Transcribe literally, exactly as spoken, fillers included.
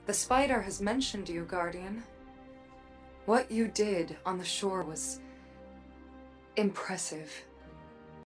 The spider has mentioned you, Guardian. What you did on the shore was impressive.